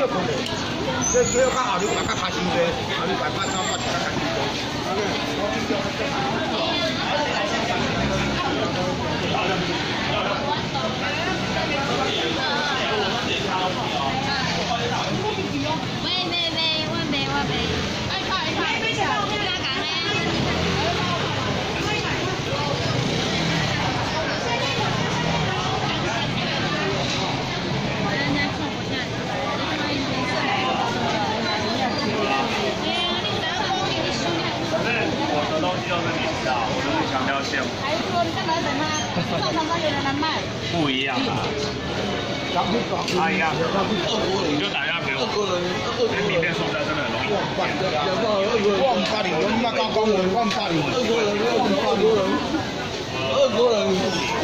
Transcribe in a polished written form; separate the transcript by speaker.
Speaker 1: 少可能，所以较后日买较开心些，后日买较早买较开心些。
Speaker 2: 不一样啊，他一样，你就打电话给我，因为米店送餐真的很容易。
Speaker 1: 我唔捌你，我唔捌讲我唔捌你，2个人，2个人。